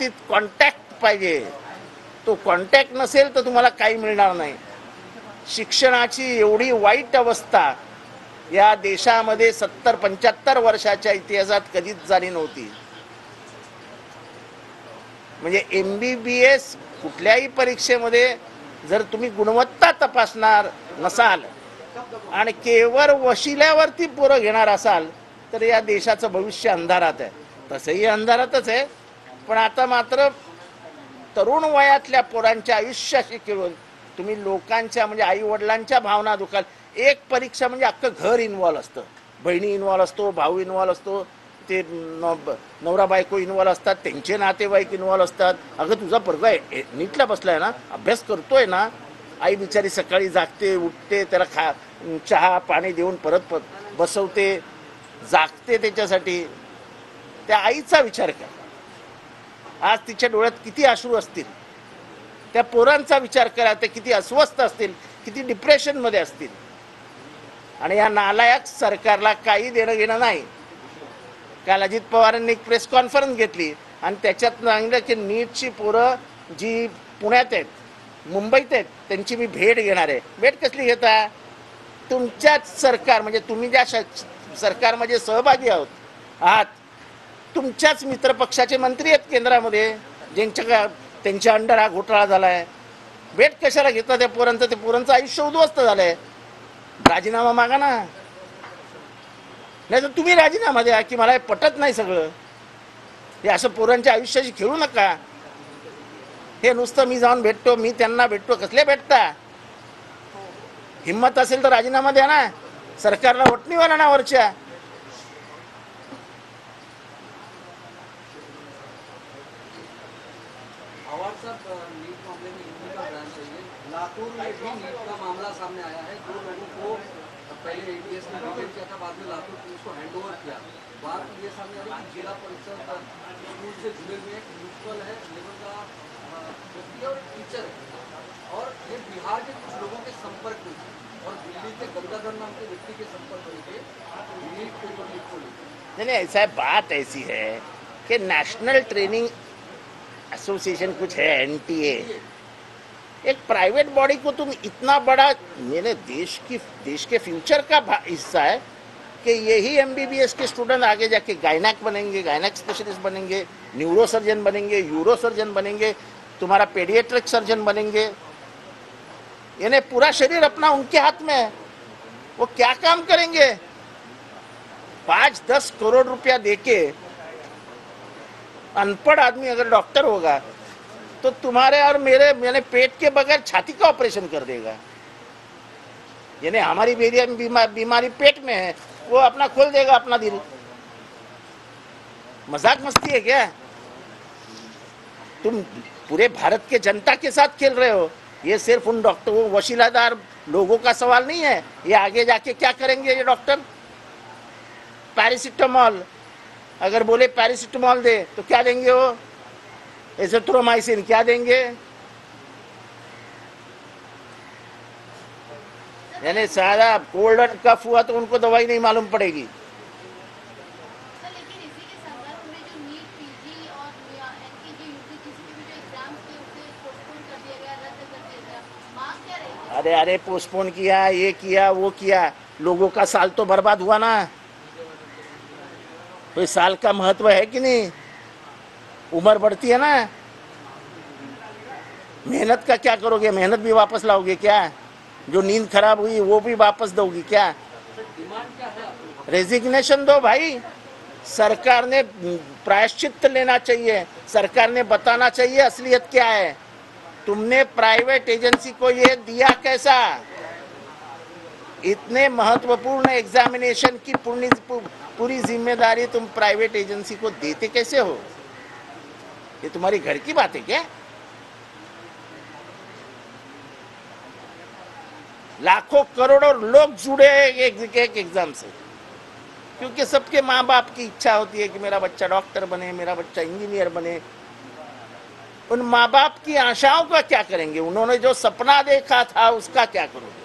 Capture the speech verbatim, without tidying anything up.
व्यवस्थित कॉन्टॅक्ट पाहिजे. तो कॉन्टॅक्ट नसेल तर तुम्हाला काही मिळणार नाही. शिक्षणाची एवढी वाईट अवस्था या देशामध्ये सत्तर पंच्याहत्तर वर्षाच्या इतिहासात कधीच झाली नव्हती. म्हणजे एम बी बी एस कुठल्याही परीक्षेमध्ये जर तुम्ही गुणवत्ता तपासणार नसाल आणि केवळ वशिल्यावरती पोरं घेणार असाल तर या देशाचं भविष्य अंधारात आहे. तसंही अंधारातच आहे, पण आता मात्र तरुण वयातल्या पोरांच्या आयुष्याशी खेळून तुम्ही लोकांच्या म्हणजे आई वडिलांच्या भावना दुखाल. एक परीक्षा म्हणजे अख्खं घर इन्व्हॉल्व असतं. बहिणी इन्व्हॉल्व असतो, भाऊ इन्व्हॉल्व असतो, ते नवरा बायको इन्व्हॉल्व असतात, त्यांचे नातेवाईक इन्व्हॉल्व असतात. अगं तुझा पोरगा नीटला बसलाय ना, अभ्यास करतोय ना. आई बिचारी सकाळी जागते, उठते, त्याला खा चहा पाणी देऊन परत बसवते, जागते त्याच्यासाठी. त्या आईचा विचार कर. आज तिच्या डोळ्यात किती अश्रू असतील. त्या पोरांचा विचार करा, ते किती अस्वस्थ असतील, किती डिप्रेशनमध्ये असतील. आणि या नालायक सरकारला काही देणं घेणं नाही. काल अजित पवारांनी एक प्रेस कॉन्फरन्स घेतली आणि त्याच्यात सांगितलं की नीटची पोरं जी पुण्यात आहेत, मुंबईत आहेत, त्यांची मी भेट घेणार आहे. भेट कसली घेता? तुमच्याच सरकार म्हणजे तुम्ही ज्या सरकारमध्ये सहभागी आहोत आहात, तुमच्याच मित्रपक्षाचे मंत्री आहेत केंद्रामध्ये, ज्यांच्या त्यांच्या अंडर हा घोटाळा झाला आहे. भेट कशाला घेता त्या पोरांचं? ते पोरांचं आयुष्य उद्ध्वस्त झालं आहे. राजीनामा मागा ना. नाही तर तुम्ही राजीनामा द्या की मला हे पटत नाही सगळं. हे असं पोरांच्या आयुष्याशी खेळू नका. हे नुसतं मी जाऊन भेटतो, मी त्यांना भेटतो, कसले भेटता? हिम्मत असेल तर राजीनामा द्या ना. सरकारला वटणीवर ना वरच्या. लातूर में भी नीट का मामला सामने आया है. दो लोगों को पहले ए टी एस ने डिटेन किया था, बाद में लातूर पुलिस को हैंडओवर किया. बात ये सामने आ रही है कि जिला परिषद स्कूल से जुड़े हुए एक म्यूनसिपल है लेवल का व्यक्ति और टीचर है, और ये बिहार के कुछ लोगों के संपर्क में और दिल्ली के गंगाधर नाम के व्यक्ति के संपर्क में नीट पेपर लीक को लेकर. नहीं, ऐसा बात ऐसी है कि नेशनल ट्रेनिंग एसोसिएशन कुछ है, एन टी ए, एक प्राइवेट बॉडी को तुम इतना बड़ा, मेरे देश की देश के फ्यूचर का हिस्सा है कि यही एम बी बी एस के स्टूडेंट आगे जाके गायनेक बनेंगे, गायनेक स्पेशलिस्ट बनेंगे, न्यूरो सर्जन बनेंगे, यूरो सर्जन बनेंगे, तुम्हारा पेडियाट्रिक सर्जन बनेंगे. यानी पूरा शरीर अपना उनके हाथ में है. वो क्या काम करेंगे? पाँच दस करोड़ रुपया देके अनपढ़ आदमी अगर डॉक्टर होगा तो तुम्हारे और मेरे मैंने पेट के बगैर छाती का ऑपरेशन कर देगा. यानी हमारी बीमारी बीमारी पेट में है, वो अपना खोल देगा अपना दिल. मजाक मस्ती है क्या? तुम पूरे भारत के जनता के साथ खेल रहे हो. ये सिर्फ उन डॉक्टरों वशीलादार लोगों का सवाल नहीं है. ये आगे जाके क्या करेंगे ये डॉक्टर? पैरासिटामॉल अगर बोले पैरासिटामॉल दे तो क्या देंगे वो? एजिथ्रोमाइसिन क्या देंगे? यानी सारा कोल्ड एंड कफ हुआ तो उनको दवाई नहीं मालूम पड़ेगी. अरे अरे पोस्टपोन किया, ये किया, वो किया, लोगों का साल तो बर्बाद हुआ ना. कोई साल का महत्व है कि नहीं? उम्र बढ़ती है ना. मेहनत का क्या करोगे? मेहनत भी वापस लाओगे क्या? जो नींद खराब हुई वो भी वापस दोगी क्या? रेजिग्नेशन दो भाई. सरकार ने प्रायश्चित लेना चाहिए. सरकार ने बताना चाहिए असलियत क्या है. तुमने प्राइवेट एजेंसी को ये दिया कैसा? इतने महत्वपूर्ण एग्जामिनेशन की पूरी पूरी जिम्मेदारी तुम प्राइवेट एजेंसी को देते कैसे हो? ये तुम्हारी घर की बात है क्या? लाखों करोड़ों लोग जुड़े एक, एक एग्जाम से, क्योंकि सबके माँ बाप की इच्छा होती है कि मेरा बच्चा डॉक्टर बने, मेरा बच्चा इंजीनियर बने. उन माँ बाप की आशाओं का क्या करेंगे? उन्होंने जो सपना देखा था उसका क्या करोगे?